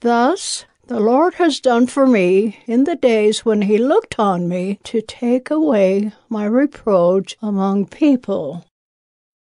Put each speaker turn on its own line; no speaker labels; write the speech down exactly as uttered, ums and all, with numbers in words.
Thus the Lord has done for me in the days when he looked on me to take away my reproach among people.